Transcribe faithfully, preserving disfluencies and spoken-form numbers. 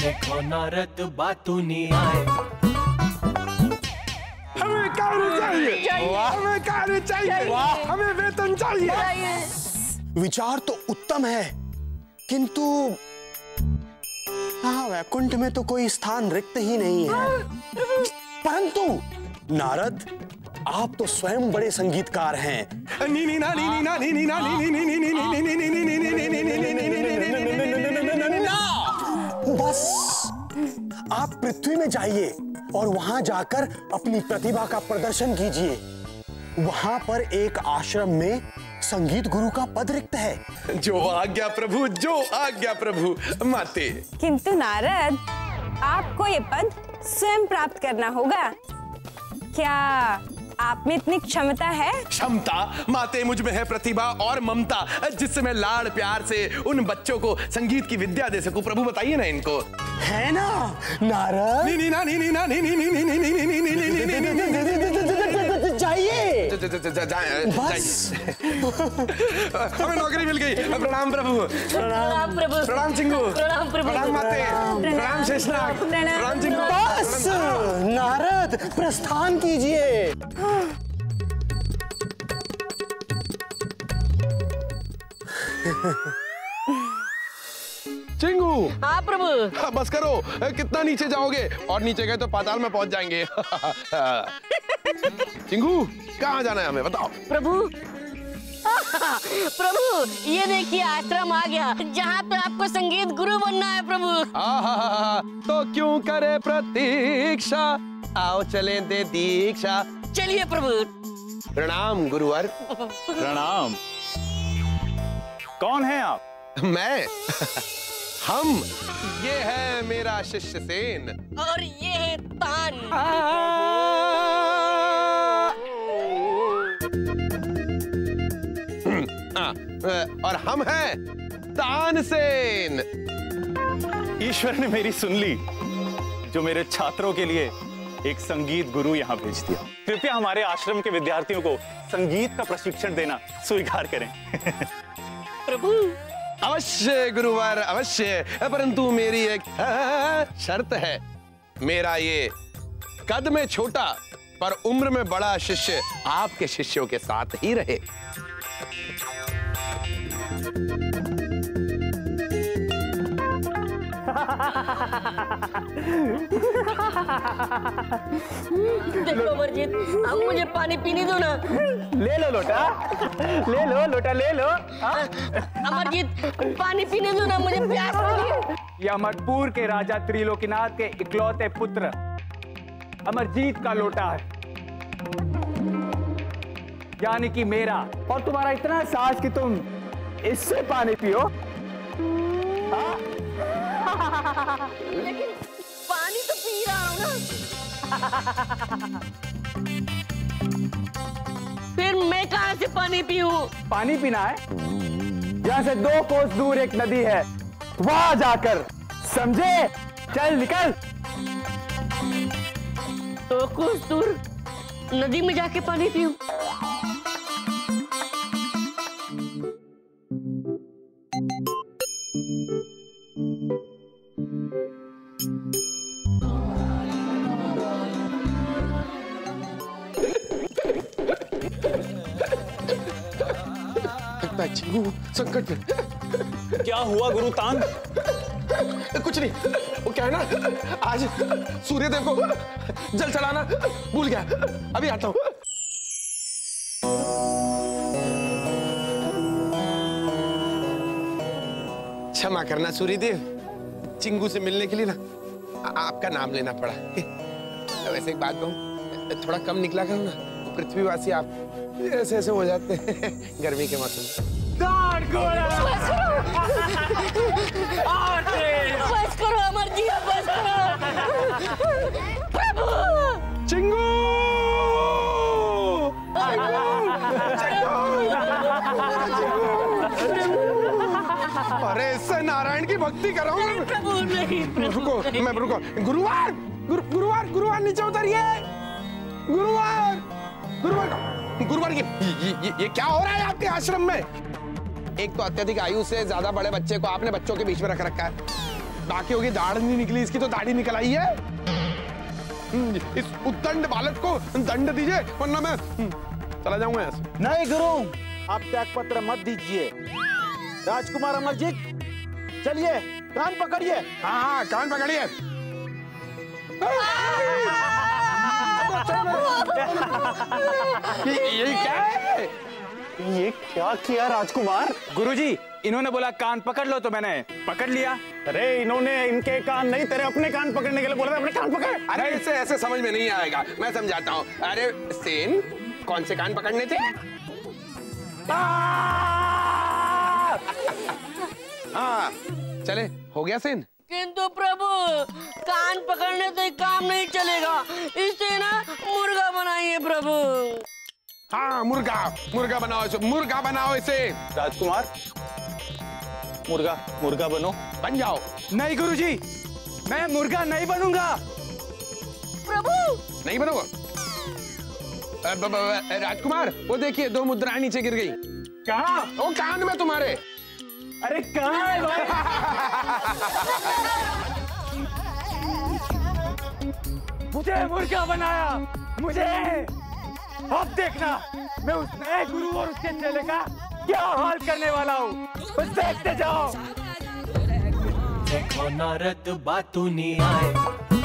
देखो नारद बातू नहीं आए। हमें कार्य चाहिए, हमें कार्य चाहिए, हमें वेतन चाहिए। विचार तो उत्तम है, किंतु हाँ, वैकुंठ में तो कोई स्थान रिक्त ही नहीं है। परंतु नारद, आप तो स्वयं बड़े संगीतकार हैं। नी नी ना नी नी ना नी नी ना नी नी नी नी नी नी नी नी नी नी नी नी नी ना, बस आप पृथ्वी में जाइए और वहां जाकर अपनी प्रतिभा का प्रदर्शन कीजिए। वहां पर एक आश्रम में संगीत गुरु का पद रिक्त है। जो आज्ञा प्रभु, जो आज्ञा प्रभु माते। किंतु नारद, आपको ये पद स्वयं प्राप्त करना होगा। क्या आप में इतनी क्षमता है? क्षमता माते, मुझ में है प्रतिभा और ममता, जिससे मैं लाड़ प्यार से उन बच्चों को संगीत की विद्या दे सकूं। प्रभु बताइए ना इनको। है ना नारद? नी नी ना नी नी ना नी नी नी नी नी नी नी नी नी नी नी नी जाइए बस। हमें नौकरी मिल गई। प्रणाम प्रभु। प्रणाम प्रभु। प्रणाम चिंगू। प्रणाम प्रभु। प्रणाम माते। प्रणाम शेषनाग। प्रणाम चिंगू। बस नारद, प्रस्थान कीजिए। चिंगू। हाँ प्रभु। हाँ, बस करो, कितना नीचे जाओगे? और नीचे गए तो पाताल में पहुंच जाएंगे। चिंगू, कहाँ जाना है हमें बताओ? प्रभु प्रभु, ये देखिए आश्रम आ गया, जहाँ पे आपको संगीत गुरु बनना है प्रभु। आहा, तो क्यों करे प्रतीक्षा, आओ चलें दे दीक्षा। चलिए प्रभु। प्रणाम गुरुवर। प्रणाम। कौन है आप? मैं हम, ये है मेरा शिष्य सेन। और ये है तान। आ, और हम हैं तानसेन। ईश्वर ने मेरी सुन ली, जो मेरे छात्रों के लिए एक संगीत गुरु यहाँ भेज दिया। कृपया हमारे आश्रम के विद्यार्थियों को संगीत का प्रशिक्षण देना स्वीकार करें। प्रभु अवश्य गुरुवर, अवश्य, परंतु मेरी एक शर्त है। मेरा ये कद में छोटा पर उम्र में बड़ा शिष्य आपके शिष्यों के साथ ही रहे। देखो अमरजीत, अब मुझे पानी पीने दो ना। ले लो लोटा, ले लो लोटा, ले लो। अमरजीत, पानी पीने दो ना, मुझे प्यास लगी है। यह मटपुर के राजा त्रिलोकीनाथ के इकलौते पुत्र अमरजीत का लोटा है, यानी कि मेरा। और तुम्हारा इतना साहस कि तुम इससे पानी पियो। लेकिन पानी तो पी रहा हूं ना। फिर मैं कहां से पानी पीऊं? पानी पीना है, यहाँ से दो कोस दूर एक नदी है, वहां जाकर, समझे? चल निकल। दो कोस दूर नदी में जाके पानी पीऊं? संकट में। क्या हुआ गुरु तान? कुछ नहीं, वो क्या है ना, आज सूर्यदेव को जल चढ़ाना भूल गया। अभी आता हूं। क्षमा करना सूर्यदेव, चिंगू से मिलने के लिए ना आपका नाम लेना पड़ा। वैसे एक बात कहूं, थोड़ा कम निकला करो ना, पृथ्वीवासी आप ऐसे ऐसे हो जाते हैं गर्मी के मौसम में। बस करो अमरजीत, बस करो। प्रभु चिंगू, अरे इससे नारायण की भक्ति कर रहा हूँ। प्रभु नहीं, प्रभु रुको, मैं रुको। गुरुवार, गुरु, गुरुवार, गुरुवार नीचे उतरिए। गुरुवार, गुरुवार, गुरुवार, ये, ये, ये, ये क्या हो रहा है आपके आश्रम में? एक तो अत्यधिक आयु से ज्यादा बड़े बच्चे को आपने बच्चों के बीच में रख रखा है। बाकी होगी दाढ़ नहीं निकली, इसकी तो दाढ़ी निकल आई है। इस उद्दंड बालक को दंड दीजिए वरना मैं चला जाऊंगा यहाँ से। नहीं गुरु, आप त्याग पत्र मत दीजिए। राजकुमार अमरजीत, चलिए कान पकड़िए। हाँ हाँ कान पकड़िए। ये, ये क्या है? ये क्या किया राजकुमार? गुरुजी, इन्होंने बोला कान पकड़ लो तो मैंने पकड़ लिया। अरे इन्होंने इनके कान नहीं, तेरे अपने कान पकड़ने के लिए बोला था, अपने कान पकड़। अरे इसे ऐसे समझ में नहीं आएगा, मैं समझाता हूँ। अरे सेन, कौन से कान पकड़ने थे? हाँ चले, हो गया सेन। किंतु प्रभु, कान पकड़ने से काम नहीं चलेगा, इससे ना मुर्गा बनाइए प्रभु। हाँ मुर्गा, मुर्गा बनाओ इसे, मुर्गा बनाओ इसे। राजकुमार, मुर्गा मुर्गा बनो। बन जाओ। नहीं गुरुजी, मैं मुर्गा नहीं बनूंगा। प्रभु नहीं बनोगा? अ, ब- ब- राजकुमार, वो देखिए दो मुद्राएं नीचे गिर गई। कहाँ? वो कान में तुम्हारे। अरे कहाँ है भाई? मुझे मुर्गा बनाया, मुझे। अब देखना मैं उस नए गुरु और उसके चेले का क्या हाल करने वाला हूँ, बस देखते जाओ। देखो नारद बातू नहीं आए।